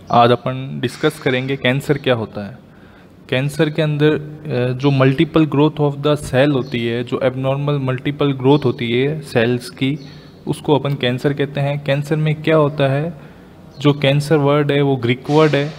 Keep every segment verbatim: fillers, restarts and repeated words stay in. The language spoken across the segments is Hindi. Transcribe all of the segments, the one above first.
आज अपन डिस्कस करेंगे कैंसर क्या होता है। कैंसर के अंदर अ, जो multiple growth of the cell होती है, जो एबनॉर्मल मल्टीपल ग्रोथ होती है सेल्स की, उसको अपन कैंसर कहते हैं। कैंसर में क्या होता है, जो कैंसर वर्ड है वो ग्रीक वर्ड है।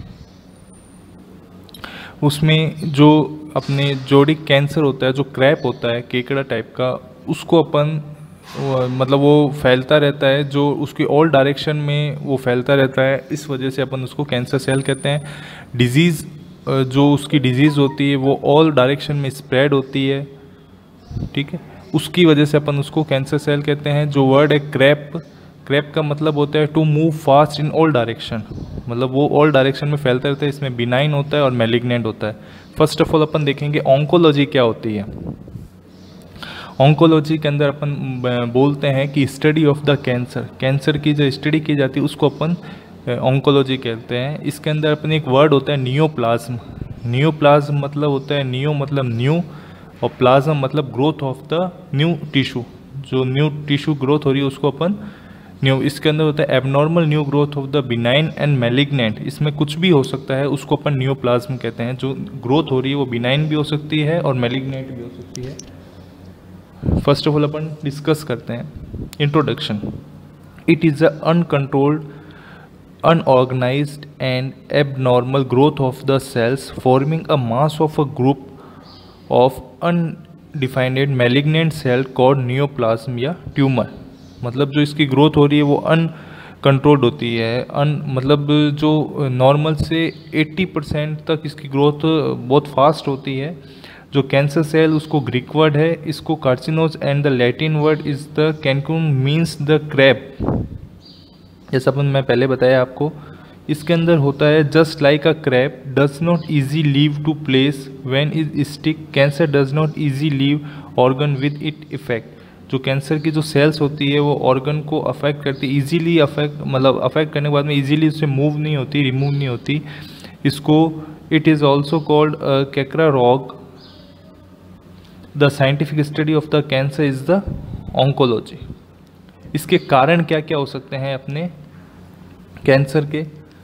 उसमें जो अपने जोड़िक कैंसर होता है, जो क्रैप होता है केकड़ा टाइप का, उसको अपन वो- मतलब वो फैलता रहता है, जो उसकी ऑल डायरेक्शन में वो फैलता रहता है, इस वजह से अपन उसको कैंसर सेल कहते हैं। डिजीज़, जो उसकी डिजीज़ होती है वो ऑल डायरेक्शन में स्प्रेड होती है, ठीक है, उसकी वजह से अपन उसको कैंसर सेल कहते हैं। जो वर्ड है क्रैप, क्रैप का मतलब होता है to move fast in all direction, मतलब वो ऑल डायरेक्शन में फैलता रहता है। इसमें बिनाइन होता है और मैलिग्नेंट होता है। फर्स्ट ऑफ ऑल अपन देखेंगे ऑन्कोलॉजी क्या होती है। ऑन्कोलॉजी के अंदर अपन ब- बोलते हैं कि study of the cancer, cancer की जो स्टडी की जाती है उसको अपन ऑन्कोलॉजी कहते हैं। इसके अंदर अपन एक वर्ड होता है नियोप्लाज्म। नियोप्लाज्म मतलब होता है, नियो मतलब न्यू और प्लाज्म मतलब growth of the new tissue, जो न्यू टिश्यू ग्रोथ हो रही है उसको अपन न्यू। इसके अंदर होता है abnormal new growth of the benign and malignant, इसमें कुछ भी हो सकता है, उसको अपन नियोप्लाज्म कहते हैं। जो ग्रोथ हो रही है वो बिनाइन भी हो सकती है और मैलिग्नेंट भी हो सकती है। फर्स्ट ऑफ ऑल अपन डिस्कस करते हैं introduction. It is a uncontrolled, unorganized and abnormal growth of the cells forming a mass of a group of undefined malignant cell called neoplasm या ट्यूमर। मतलब जो इसकी ग्रोथ हो रही है वो अनकंट्रोल्ड होती है, अन मतलब जो नॉर्मल से अस्सी परसेंट तक इसकी ग्रोथ बहुत फास्ट होती है। जो कैंसर सेल उसको ग्रीक वर्ड है, इसको carcinos and the Latin word is the cancer means the crab. जैसा अपन मैं पहले बताया आपको, इसके अंदर होता है just like a crab does not easy leave to place when is stick, cancer does not easy leave organ with it effect. जो कैंसर की जो सेल्स होती है वो ऑर्गन को अफेक्ट करती है, ईजीली अफेक्ट मतलब अफेक्ट करने के बाद में ईजीली उससे मूव नहीं होती, रिमूव नहीं होती। इसको इट इज़ ऑल्सो कॉल्ड केकरा रॉग। The scientific study of the cancer is the oncology. इसके कारण क्या क्या हो सकते हैं अपने कैंसर के।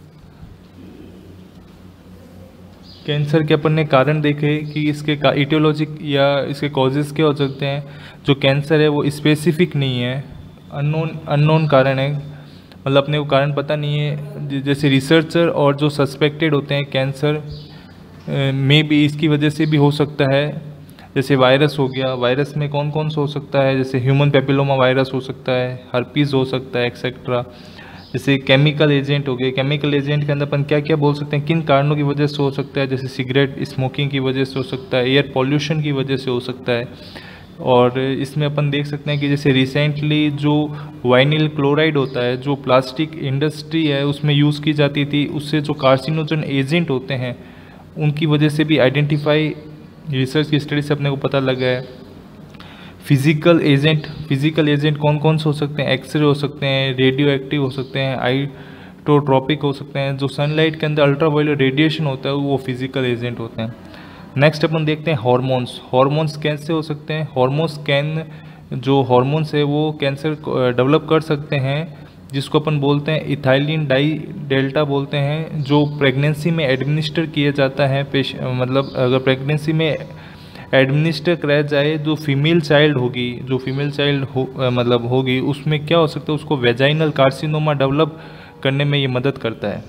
कैंसर के अपन ने कारण देखे कि इसके इटियोलॉजिक या इसके कॉजेज़ क्या हो सकते हैं। जो कैंसर है वो स्पेसिफिक नहीं है, अननोन अननोन कारण है, मतलब अपने को कारण पता नहीं है। जैसे रिसर्चर और जो सस्पेक्टेड होते हैं कैंसर में भी इसकी वजह से भी हो सकता है। जैसे वायरस हो गया, वायरस में कौन कौन सा हो सकता है, जैसे ह्यूमन पेपिलोमा वायरस हो सकता है, हर्पीज़ हो सकता है, एक्सेट्रा। जैसे केमिकल एजेंट हो गए, केमिकल एजेंट के अंदर अपन क्या क्या बोल सकते हैं, किन कारणों की वजह से हो सकता है। जैसे सिगरेट स्मोकिंग की वजह से हो सकता है, एयर पॉल्यूशन की वजह से हो सकता है। और इसमें अपन देख सकते हैं कि जैसे रिसेंटली जो वाइनिल क्लोराइड होता है, जो प्लास्टिक इंडस्ट्री है उसमें यूज़ की जाती थी, उससे जो कार्सिनोजन एजेंट होते हैं उनकी वजह से भी आइडेंटिफाई रिसर्च की स्टडी से अपने को पता लगा है। फिजिकल एजेंट, फिजिकल एजेंट कौन कौन से हो सकते हैं, एक्सरे हो सकते हैं, रेडियो एक्टिव हो सकते हैं, आइटोट्रॉपिक हो सकते हैं। जो सनलाइट के अंदर अल्ट्रावायलेट रेडिएशन होता है वो फिजिकल एजेंट होते हैं। नेक्स्ट अपन देखते हैं हार्मोन्स। हार्मोन्स कैसे हो सकते हैं, हार्मोन्स कैन, जो हार्मोन्स है वो कैंसर डेवलप कर सकते हैं, जिसको अपन बोलते हैं इथाइलिन डाई डेल्टा बोलते हैं। जो प्रेगनेंसी में एडमिनिस्टर किया जाता है, पेश मतलब अगर प्रेगनेंसी में एडमिनिस्टर कराया जाए, जो फीमेल चाइल्ड होगी, जो फीमेल चाइल्ड हो अ, मतलब होगी, उसमें क्या हो सकता है, उसको वेजाइनल कार्सिनोमा डेवलप करने में ये मदद करता है।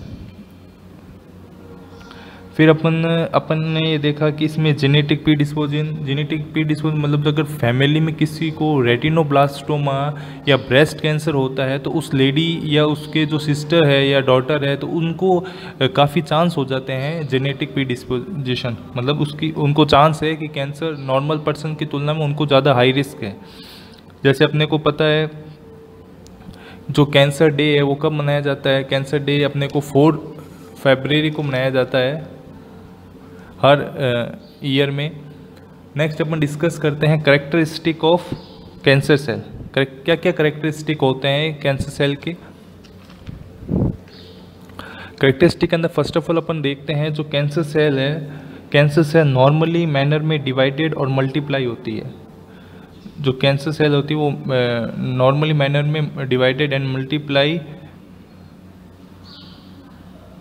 फिर अपन अपन ने ये देखा कि इसमें जेनेटिक प्रीडिस्पोजन, जेनेटिक प्रीडिस्पोजन मतलब अगर फैमिली में किसी को रेटिनोब्लास्टोमा या ब्रेस्ट कैंसर होता है तो उस लेडी या उसके जो सिस्टर है या डॉटर है तो उनको काफ़ी चांस हो जाते हैं जेनेटिक प्रीडिस्पोजिशन, मतलब उसकी उनको चांस है कि कैंसर नॉर्मल पर्सन की तुलना में उनको ज़्यादा हाई रिस्क है। जैसे अपने को पता है जो कैंसर डे है वो कब मनाया जाता है, कैंसर डे अपने को फोर फरवरी को मनाया जाता है हर ईयर में। नेक्स्ट अपन डिस्कस करते हैं करेक्टरिस्टिक ऑफ कैंसर सेल। क्या क्या करेक्टरिस्टिक होते हैं कैंसर सेल के। करेक्टरिस्टिक के अंदर फर्स्ट ऑफ ऑल अपन देखते हैं जो कैंसर सेल है, कैंसर सेल नॉर्मली मैनर में डिवाइडेड और मल्टीप्लाई होती है। जो कैंसर सेल होती है वो नॉर्मली मैनर में divided and multiply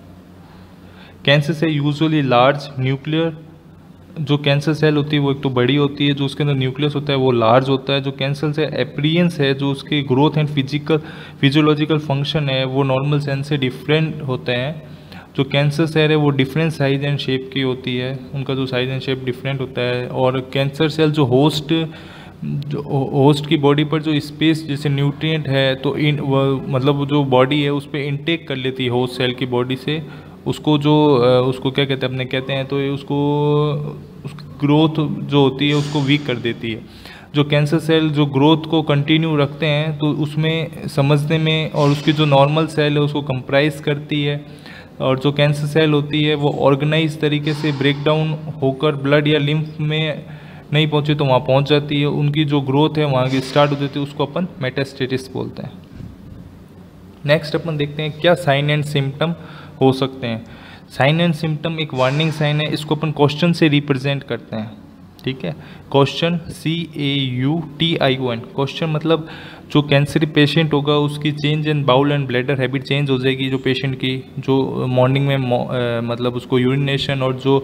cancer cell usually large nuclear, जो कैंसर सेल होती है वो एक तो बड़ी होती है, जो उसके अंदर न्यूक्लियस होता है वो लार्ज होता है। जो कैंसर से अपीयरेंस है, जो उसके growth and physical physiological function है वो नॉर्मल सेल से डिफरेंट होते हैं। जो कैंसर सेल है वो डिफरेंट साइज एंड शेप की होती है, उनका जो साइज एंड शेप डिफरेंट होता है। और कैंसर सेल जो होस्ट जो होस्ट की बॉडी पर जो स्पेस जैसे न्यूट्रिएंट है तो इन मतलब जो बॉडी है उस पर इनटेक कर लेती है होस्ट सेल की बॉडी से, उसको जो उसको क्या कहते हैं अपने कहते हैं तो उसको उसकी ग्रोथ जो होती है उसको वीक कर देती है। जो कैंसर सेल जो ग्रोथ को कंटिन्यू रखते हैं तो उसमें समझने में, और उसकी जो नॉर्मल सेल है उसको कंप्राइज करती है। और जो कैंसर सेल होती है वो ऑर्गेनाइज तरीके से ब्रेक डाउन होकर ब्लड या लिम्फ में नहीं पहुँचे तो वहाँ पहुँच जाती है, उनकी जो ग्रोथ है वहाँ की स्टार्ट हो जाती है, उसको अपन मेटास्टेसिस बोलते हैं। नेक्स्ट अपन देखते हैं क्या साइन एंड सिम्टम हो सकते हैं। साइन एंड सिम्टम एक वार्निंग साइन है, इसको अपन क्वेश्चन से रिप्रेजेंट करते हैं, ठीक है। Question C A U T I O N, question मतलब जो कैंसर पेशेंट होगा उसकी change in bowel and bladder habit change हो जाएगी। जो पेशेंट की जो मॉर्निंग में आ, मतलब उसको यूरिनेशन और जो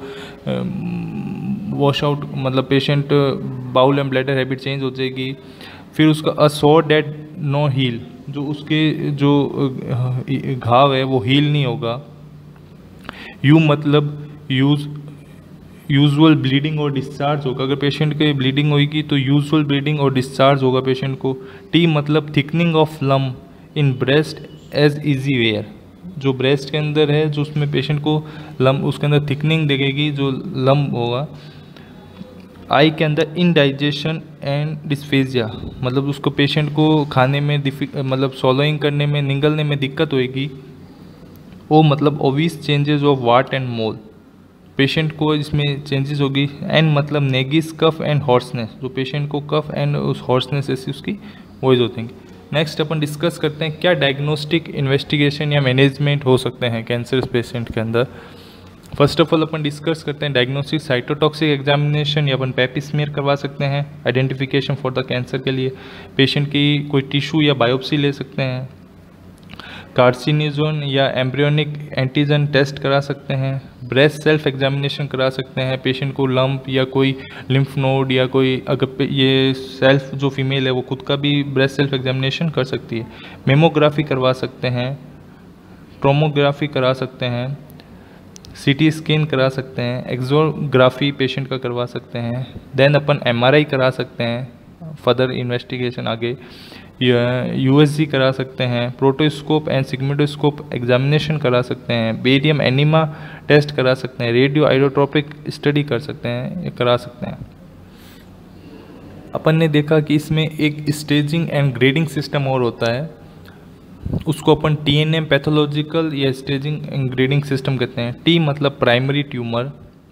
वॉश आउट मतलब patient bowel and bladder habit change हो जाएगी। फिर उसका अ सोर डेट नो हील, जो उसके जो घाव है वो हील नहीं होगा। यू मतलब यूज यूजुअल ब्लीडिंग और डिस्चार्ज होगा, अगर पेशेंट के ब्लीडिंग होगी तो यूजुअल ब्लीडिंग और डिस्चार्ज होगा पेशेंट को। टी मतलब thickening of lump in breast as easy where, जो ब्रेस्ट के अंदर है जो उसमें पेशेंट को लम उसके अंदर थिकनिंग दिखेगी जो लम होगा। आई के अंदर इनडाइजेशन एंड डिस्फेजिया, मतलब उसको पेशेंट को खाने में मतलब सॉलोइंग करने में निगलने में दिक्कत होएगी। ओ मतलब obvious changes of wart and mole, patient को इसमें चेंजेस होगी। एन मतलब नेगिस कफ एंड हॉर्सनेस, जो पेशेंट को कफ एंड उस हॉर्सनेस ऐसी उसकी वॉइस होती है। नेक्स्ट अपन डिस्कस करते हैं क्या डायग्नोस्टिक इन्वेस्टिगेशन या मैनेजमेंट हो सकते हैं कैंसर पेशेंट के अंदर। फर्स्ट ऑफ ऑल अपन डिस्कस करते हैं डायग्नोस्टिक साइटोटॉक्सिक एग्जामिनेशन या अपन पैप स्मीयर करवा सकते हैं आइडेंटिफिकेशन फॉर द कैंसर के लिए। पेशेंट की कोई टिश्यू या बायोप्सी ले सकते हैं। कार्सिनोजन या एम्ब्रियोनिक एंटीजन टेस्ट करा सकते हैं। ब्रेस्ट सेल्फ एग्जामिनेशन करा सकते हैं, पेशेंट को लंप या कोई लिम्फ नोड या कोई अगर ये सेल्फ जो फीमेल है वो खुद का भी ब्रेस्ट सेल्फ एग्जामिनेशन कर सकती है। मेमोग्राफी करवा सकते हैं, टोमोग्राफी करा सकते हैं, सीटी स्कैन करा सकते हैं, एक्सोग्राफी पेशेंट का करवा सकते हैं। देन अपन एमआरआई करा सकते हैं फर्दर इन्वेस्टिगेशन आगे। यूएसजी करा सकते हैं, प्रोटोस्कोप एंड सिग्मेडोस्कोप एग्जामिनेशन करा सकते हैं, बेरियम एनिमा टेस्ट करा सकते हैं, रेडियो आइसोटोपिक स्टडी कर सकते हैं करा सकते हैं। अपन ने देखा कि इसमें एक स्टेजिंग एंड ग्रेडिंग सिस्टम और होता है, उसको अपन टीएनएम पैथोलॉजिकल या स्टेजिंग एंड ग्रेडिंग सिस्टम कहते हैं। टी मतलब प्राइमरी ट्यूमर,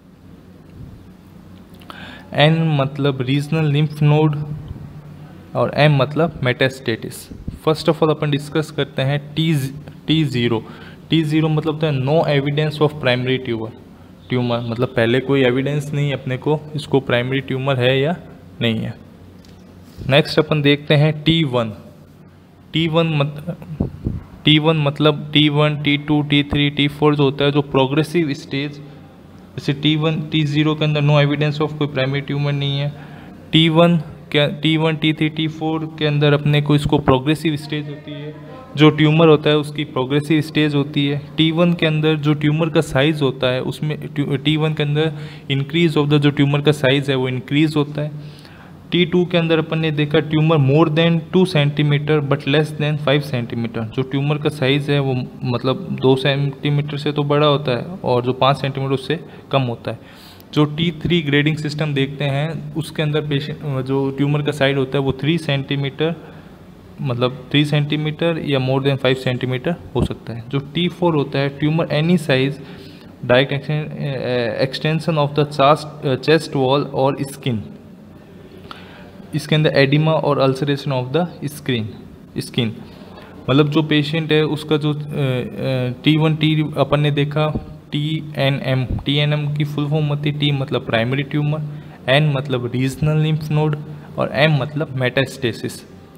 एन मतलब रीजनल लिम्फ नोड और एम मतलब मेटास्टेटिस। फर्स्ट ऑफ ऑल अपन डिस्कस करते हैं T T zero. T zero मतलब होता है no evidence of primary tumour. Tumour मतलब पहले कोई एविडेंस नहीं अपने को इसको प्राइमरी ट्यूमर है या नहीं है। नेक्स्ट अपन देखते हैं टी वन। टी वन मत टी वन मतलब T one T two T three T four जो होता है जो प्रोग्रेसिव स्टेज, जैसे टी वन टी ज़ीरो के अंदर नो एविडेंस ऑफ कोई प्राइमरी ट्यूमर नहीं है। टी वन क्या T one T three T four के अंदर अपने को इसको प्रोग्रेसिव स्टेज होती है, जो ट्यूमर होता है उसकी प्रोग्रेसिव स्टेज होती है। टी वन के अंदर जो ट्यूमर का साइज़ होता है उसमें टी वन के अंदर इंक्रीज ऑफ द जो ट्यूमर का साइज़ है वो इंक्रीज होता है। टी टू के अंदर अपन ने देखा tumour more than two centimetre but less than five centimetre, जो ट्यूमर का साइज़ है वो मतलब दो सेंटीमीटर से तो बड़ा होता है और जो पाँच सेंटीमीटर उससे कम होता है। जो टी थ्री ग्रेडिंग सिस्टम देखते हैं उसके अंदर पेशेंट जो ट्यूमर का साइज होता है वो थ्री सेंटीमीटर मतलब थ्री सेंटीमीटर या मोर देन फाइव सेंटीमीटर हो सकता है। जो टी फोर होता है tumour any size direct extension of the chest wall और स्किन, इसके अंदर एडिमा और ulceration of the screen skin मतलब जो पेशेंट है उसका जो टी वन टी अपन ने देखा T N M. T N M की फुल फॉर्म होती है टी मतलब प्राइमरी ट्यूमर, एन मतलब रीजनल लिम्फ नोड और एम मतलब मेटास्टेसिस।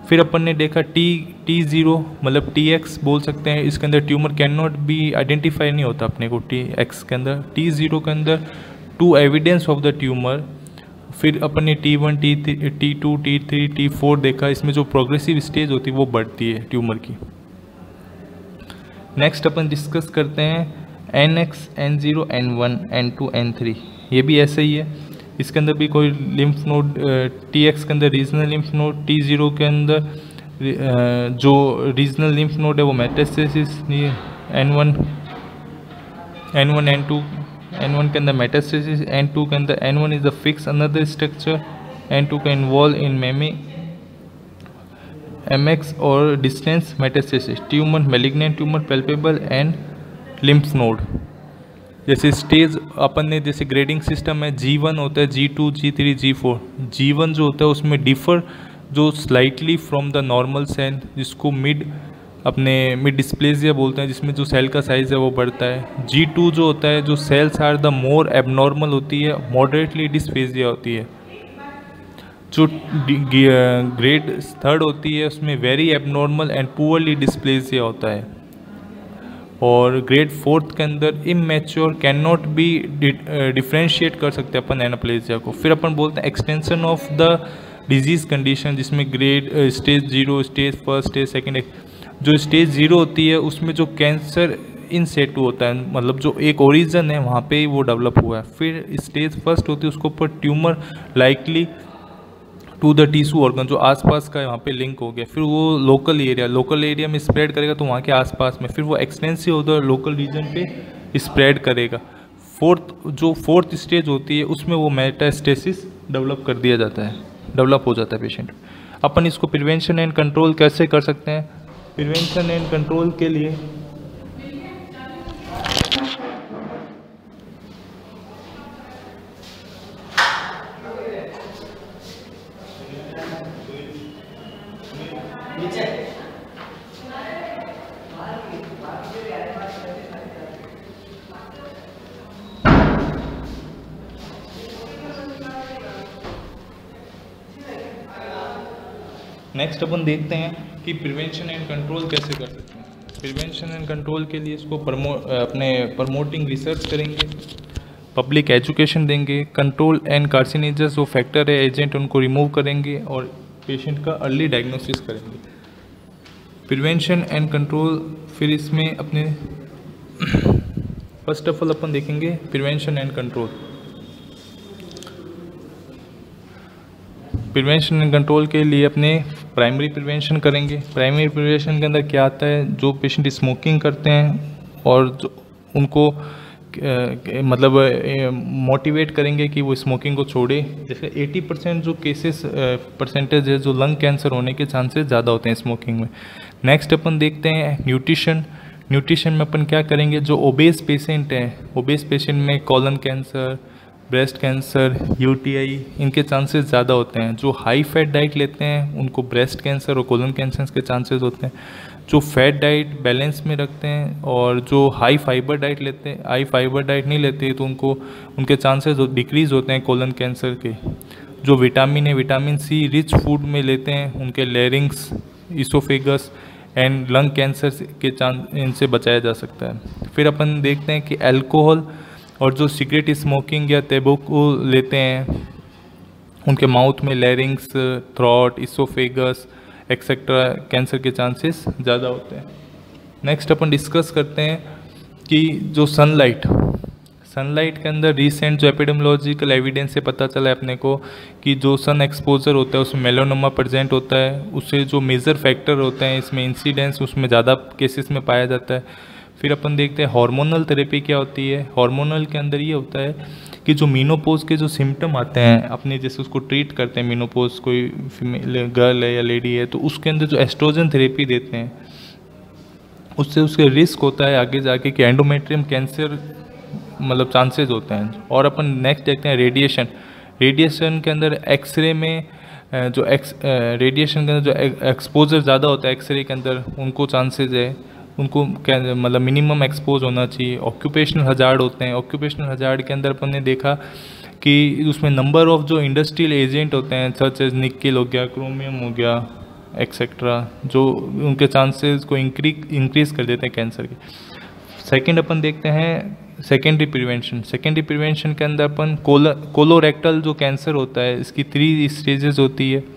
फिर अपन ने देखा टी टी ज़ीरो मतलब टी एक्स बोल सकते हैं, इसके अंदर tumour can not be identify नहीं होता अपने को टी एक्स के अंदर। टी ज़ीरो के अंदर to evidence of the tumour. फिर अपन ने T one T T two T three T four देखा, इसमें जो प्रोग्रेसिव स्टेज होती है वो बढ़ती है ट्यूमर की। नेक्स्ट अपन डिस्कस करते हैं N X, N zero, N one, N two, N three. ये भी ऐसे ही है, इसके अंदर भी कोई लिम्फ नोड, टी एक्स के अंदर regional lymph node, T zero के अंदर जो रीजनल लिम्फ नोड है वो metastasis, N one N one N two N one के अंदर मेटास्टेसिस, एन टू के अंदर N one is a fix another structure, N two का इन्वॉल्व इन मेमी एम एक्स और distance metastasis, tumour, malignant tumour, palpable and lymph node. जैसे स्टेज अपन ने जैसे ग्रेडिंग सिस्टम है, जी वन होता है, जी two, G three, G four. G one जो होता है उसमें डिफर जो slightly from the normal cell, जिसको मिड अपने मिड डिस्प्लेसिया बोलते हैं, जिसमें जो सेल का साइज़ है वो बढ़ता है। जी टू जो होता है, जो cells are the more abnormal होती है, मॉडरेटली डिस्प्लेसिया होती है। जो ग्रेड थर्ड होती है उसमें very abnormal and poorly dysplasia होता है। और ग्रेड फोर्थ के अंदर immature, can not be differentiate कर सकते हैं अपन एनाप्लेजिया को। फिर अपन बोलते हैं extension of the disease condition, जिसमें grade stage zero, stage first, stage second. जो स्टेज जीरो होती है उसमें जो कैंसर इन सेटू होता है, मतलब जो एक ओरिजिन है वहाँ पे ही वो डेवलप हुआ है। फिर स्टेज फर्स्ट होती है उसके ऊपर tumour likely to the tissue organ, जो आसपास का है वहाँ पे लिंक हो गया। फिर वो लोकल एरिया लोकल एरिया में स्प्रेड करेगा तो वहाँ के आसपास में, फिर वो एक्सटेंसिव हो द लोकल रीजन पे स्प्रेड करेगा। फोर्थ जो फोर्थ स्टेज होती है उसमें वो मेटास्टेसिस डेवलप कर दिया जाता है, डेवलप हो जाता है पेशेंट। अपन इसको प्रिवेंशन एंड कंट्रोल कैसे कर सकते हैं? प्रिवेंशन एंड कंट्रोल के लिए नेक्स्ट अपन देखते हैं कि प्रिवेंशन एंड कंट्रोल कैसे कर सकते हैं। प्रिवेंशन एंड कंट्रोल के लिए इसको प्रमो अपने प्रमोटिंग रिसर्च करेंगे, पब्लिक एजुकेशन देंगे, कंट्रोल एंड कार्सिनेजस जो फैक्टर है एजेंट उनको रिमूव करेंगे और पेशेंट का अर्ली डायग्नोसिस करेंगे। प्रिवेंशन एंड कंट्रोल फिर इसमें अपने फर्स्ट ऑफ ऑल अपन देखेंगे prevention and control. Prevention and control के लिए अपने प्राइमरी प्रिवेंशन करेंगे। प्राइमरी प्रिवेंशन के अंदर क्या आता है, जो पेशेंट स्मोकिंग करते हैं और जो उनको आ, मतलब मोटिवेट करेंगे कि वो स्मोकिंग को छोड़े। जैसे अस्सी परसेंट जो केसेस परसेंटेज है जो लंग कैंसर होने के चांसेस ज़्यादा होते हैं स्मोकिंग में। नेक्स्ट अपन देखते हैं न्यूट्रिशन। न्यूट्रिशन में अपन क्या करेंगे, जो ओबेस पेशेंट हैं, ओबेस पेशेंट में colon cancer, breast cancer, UTI इनके चांसेस ज़्यादा होते हैं। जो हाई फैट डाइट लेते हैं उनको ब्रेस्ट कैंसर और कोलन कैंसर के चांसेस होते हैं। जो फैट डाइट बैलेंस में रखते हैं और जो हाई फाइबर डाइट लेते हैं, हाई फाइबर डाइट नहीं लेते तो उनको उनके चांसेस डिक्रीज़ होते हैं कोलन कैंसर के। जो विटामिन है, विटामिन सी रिच फूड में लेते हैं, उनके larynx, oesophagus and lung cancer के चांस इनसे बचाया जा सकता है। फिर अपन देखते हैं कि अल्कोहल और जो सिगरेट स्मोकिंग या टैबेको लेते हैं उनके माउथ में larynx, throat, oesophagus etcetera cancer के चांसेस ज़्यादा होते हैं। नेक्स्ट अपन डिस्कस करते हैं कि जो सनलाइट सनलाइट के अंदर रिसेंट जो एपिडेमियोलॉजिकल एविडेंस से पता चला है अपने को कि जो सन एक्सपोजर होता है उसमें मेलानोमा प्रेजेंट होता है। उससे जो मेजर फैक्टर होते हैं इसमें इंसिडेंस उसमें ज़्यादा केसेस में पाया जाता है। फिर अपन देखते हैं हार्मोनल थेरेपी क्या होती है। हार्मोनल के अंदर ये होता है कि जो मीनोपोज के जो सिम्टम आते हैं अपने, जैसे उसको ट्रीट करते हैं, मीनोपोज कोई फीमेल गर्ल है या लेडी है तो उसके अंदर जो एस्ट्रोजन थेरेपी देते हैं उससे उसके रिस्क होता है आगे जाके कि एंडोमेट्रियम कैंसर मतलब चांसेस होते हैं। और अपन नेक्स्ट देखते हैं रेडिएशन। रेडिएशन के अंदर एक्सरे में जो एक्स रेडिएशन के अंदर जो एक्सपोजर ज़्यादा होता है एक्सरे के अंदर उनको चांसेस है, उनको क्या मतलब मिनिमम एक्सपोज होना चाहिए। ऑक्यूपेशनल हजार्ड होते हैं। ऑक्यूपेशनल हजार्ड के अंदर अपन ने देखा कि उसमें नंबर ऑफ जो इंडस्ट्रियल एजेंट होते हैं सच एज निकेल हो गया, क्रोमियम हो गया, एक्सेट्रा, जो उनके चांसेस को इंक्रीज इंक्रीज कर देते हैं कैंसर के। सेकंड अपन देखते हैं सेकेंडरी प्रिवेंशन। सेकेंडरी प्रिवेंशन के अंदर अपन कोलो कोलोरेक्टल जो कैंसर होता है इसकी थ्री स्टेजेस होती है,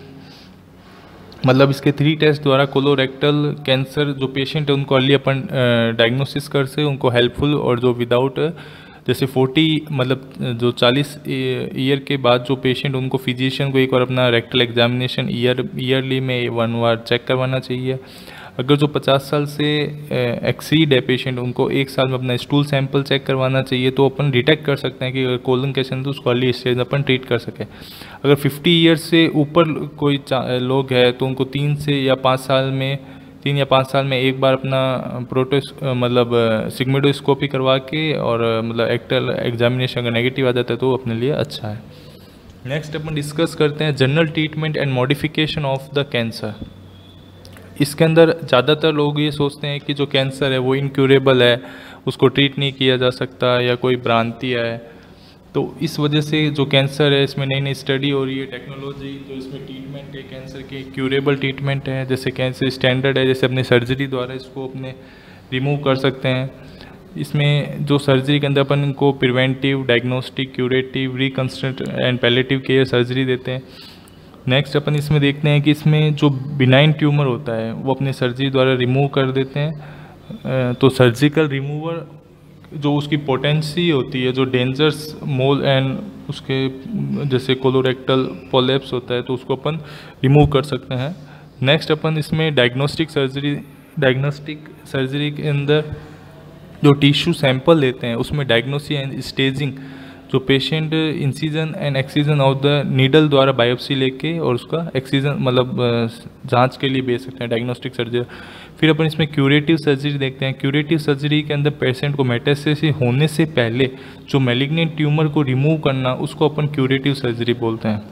मतलब इसके थ्री टेस्ट द्वारा कोलोरेक्टल कैंसर जो पेशेंट है उनको अर्ली अपन डायग्नोसिस कर से उनको हेल्पफुल, और जो विदाउट जैसे चालीस मतलब जो चालीस ईयर के बाद जो पेशेंट उनको फिजिशियन को एक बार अपना रेक्टल एग्जामिनेशन ईयर ईयरली में वन बार चेक करवाना चाहिए। अगर जो पचास साल से एक्सीड है पेशेंट उनको एक साल में अपना स्टूल सैंपल चेक करवाना चाहिए, तो अपन डिटेक्ट कर सकते हैं कि अगर कोलन कैंसर है तो उसको अर्ली स्टेज में अपन ट्रीट कर सकें। अगर पचास ईयर से ऊपर कोई लोग है तो उनको तीन से या पाँच साल में तीन या पाँच साल में एक बार अपना प्रोटेस मतलब सिग्मेडोस्कोपी करवा के और मतलब एक्टल एग्जामिनेशन अगर नेगेटिव आ जाता है तो अपने लिए अच्छा है। नेक्स्ट अपन डिस्कस करते हैं general treatment and modification of the cancer. इसके अंदर ज़्यादातर लोग ये सोचते हैं कि जो कैंसर है वो इनक्यूरेबल है, उसको ट्रीट नहीं किया जा सकता या कोई भ्रांति है, तो इस वजह से जो कैंसर है इसमें नई नई स्टडी हो रही है, टेक्नोलॉजी जो इसमें ट्रीटमेंट है कैंसर के क्यूरेबल ट्रीटमेंट है, जैसे कैंसर स्टैंडर्ड है, जैसे अपने सर्जरी द्वारा इसको अपने रिमूव कर सकते हैं। इसमें जो सर्जरी के अंदर अपन इनको preventive, diagnostic, curative, reconstruct and palliative care surgery देते हैं। नेक्स्ट अपन इसमें देखते हैं कि इसमें जो बिनाइन ट्यूमर होता है वो अपने सर्जरी द्वारा रिमूव कर देते हैं। तो सर्जिकल रिमूवर जो उसकी पोटेंसी होती है, जो डेंजरस मोल एंड उसके जैसे कोलोरेक्टल पोलेप्स होता है तो उसको अपन रिमूव कर सकते हैं। नेक्स्ट अपन इसमें डायग्नोस्टिक सर्जरी डायग्नोस्टिक सर्जरी के अंदर जो टिश्यू सैंपल लेते हैं उसमें डायग्नोसिस एंड स्टेजिंग, जो patient incision and excision of the needle द्वारा बायोप्सी लेके और उसका एक्सीजन मतलब जांच के लिए भेज सकते हैं, डायग्नोस्टिक सर्जरी। फिर अपन इसमें क्यूरेटिव सर्जरी देखते हैं। क्यूरेटिव सर्जरी के अंदर पेशेंट को मेटास्टेसिस होने से पहले जो मैलिग्नेंट ट्यूमर को रिमूव करना उसको अपन क्यूरेटिव सर्जरी बोलते हैं।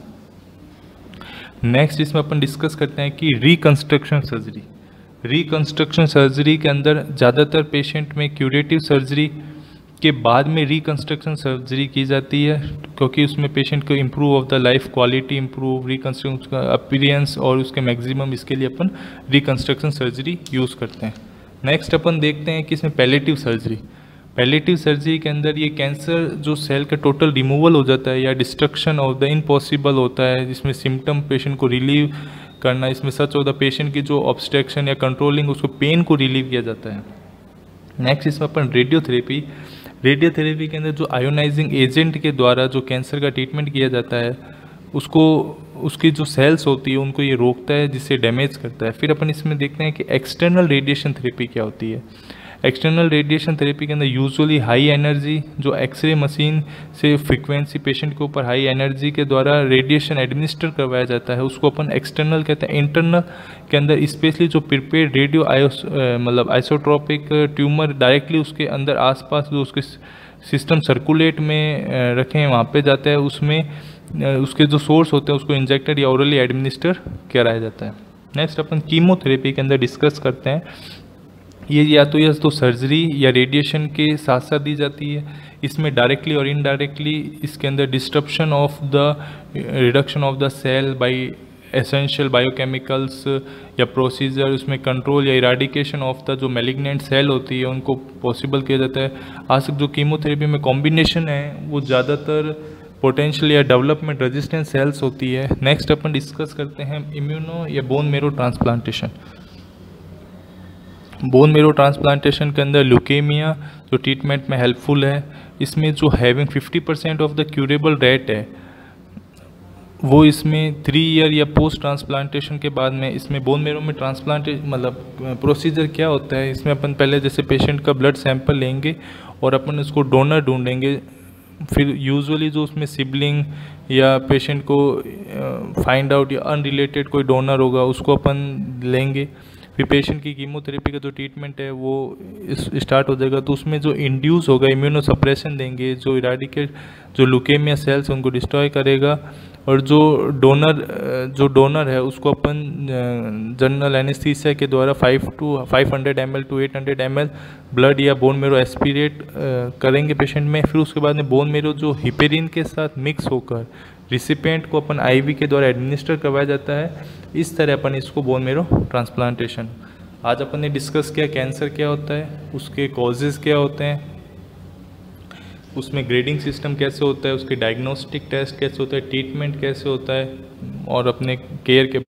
नेक्स्ट इसमें अपन डिस्कस करते हैं कि रिकंस्ट्रक्शन सर्जरी। रिकंस्ट्रक्शन सर्जरी के अंदर ज़्यादातर पेशेंट में क्यूरेटिव सर्जरी के बाद में रिकंस्ट्रक्शन सर्जरी की जाती है, क्योंकि उसमें पेशेंट को improve of the life quality improve, reconstruction उसका अपीयरेंस और उसके मैक्सिमम, इसके लिए अपन रिकंस्ट्रक्शन सर्जरी यूज़ करते हैं। नेक्स्ट अपन देखते हैं कि इसमें पैलेटिव सर्जरी। पैलेटिव सर्जरी के अंदर ये कैंसर जो सेल का टोटल रिमूवल हो जाता है या डिस्ट्रक्शन ऑफ द इम्पॉसिबल होता है, जिसमें सिम्टम पेशेंट को रिलीव करना, इसमें सच ऑफ द पेशेंट की जो ऑब्स्ट्रक्शन या कंट्रोलिंग उसको पेन को रिलीव किया जाता है। नेक्स्ट इसमें अपन रेडियोथेरेपी रेडियोथेरेपी के अंदर जो आयोनाइजिंग एजेंट के द्वारा जो कैंसर का ट्रीटमेंट किया जाता है उसको उसकी जो सेल्स होती है उनको ये रोकता है, जिससे डैमेज करता है। फिर अपन इसमें देखते हैं कि एक्सटर्नल रेडिएशन थेरेपी क्या होती है। एक्सटर्नल रेडिएशन थेरेपी के अंदर यूजुअली हाई एनर्जी जो एक्सरे मशीन से फ्रीक्वेंसी पेशेंट के ऊपर हाई एनर्जी के द्वारा रेडिएशन एडमिनिस्टर करवाया जाता है, उसको अपन एक्सटर्नल कहते हैं। इंटरनल के अंदर स्पेशली जो प्रिपेयर्ड रेडियो आयोस मतलब आइसोट्रोपिक ट्यूमर डायरेक्टली उसके अंदर आसपास जो उसके सिस्टम सर्कुलेट में रखे हैं वहाँ पे जाता है, उसमें उसके जो सोर्स होते हैं उसको इंजेक्टेड या ओरली एडमिनिस्टर कराया जाता है। नेक्स्ट अपन कीमोथेरेपी के अंदर डिस्कस करते हैं। ये या तो या तो सर्जरी या रेडिएशन के साथ साथ दी जाती है। इसमें डायरेक्टली और इनडायरेक्टली इसके अंदर disruption of the reduction of the cell by essential biochemicals या प्रोसीजर, उसमें कंट्रोल या इराडिकेशन ऑफ द जो मैलिग्नेंट सेल होती है उनको पॉसिबल किया जाता है। आज तक जो कीमोथेरेपी में कॉम्बिनेशन है वो ज़्यादातर पोटेंशियल या डेवलपमेंट रेजिस्टेंट सेल्स होती है। नेक्स्ट अपन डिस्कस करते हैं इम्यूनो या बोन मेरो ट्रांसप्लांटेशन। बोन मेरो ट्रांसप्लांटेशन के अंदर ल्यूकेमिया जो ट्रीटमेंट में हेल्पफुल है, इसमें जो having fifty percent of the curable rate है वो इसमें थ्री ईयर या पोस्ट ट्रांसप्लांटेशन के बाद में इसमें बोन मेरो में ट्रांसप्लांटेशन मतलब प्रोसीजर क्या होता है। इसमें अपन पहले जैसे पेशेंट का ब्लड सैंपल लेंगे और अपन उसको डोनर ढूंढेंगे, फिर यूजुअली जो उसमें सिबलिंग या पेशेंट को फाइंड आउट या अनरिलेटेड कोई डोनर होगा उसको अपन लेंगे। फिर पेशेंट की कीमोथेरेपी का जो ट्रीटमेंट है वो स्टार्ट हो जाएगा, तो उसमें जो इंड्यूस होगा इम्यूनो सप्रेशन देंगे, जो इराडिकेट जो ल्यूकेमिया सेल्स उनको डिस्ट्रॉय करेगा, और जो डोनर जो डोनर है उसको अपन जनरल एनेस्थीसिया के द्वारा five to five hundred M L to eight hundred M L blood या बोन मेरो एस्पिरेट करेंगे पेशेंट में। फिर उसके बाद में बोन मेरो जो हिपेरिन के साथ मिक्स होकर रिसिपिएंट को अपन आईवी के द्वारा एडमिनिस्टर करवाया जाता है। इस तरह अपन इसको बोन मेरो ट्रांसप्लांटेशन। आज अपन ने डिस्कस किया कैंसर क्या होता है, उसके कॉजेज़ क्या होते हैं, उसमें ग्रेडिंग सिस्टम कैसे होता है, उसके डायग्नोस्टिक टेस्ट कैसे होता है, ट्रीटमेंट कैसे होता है और अपने केयर के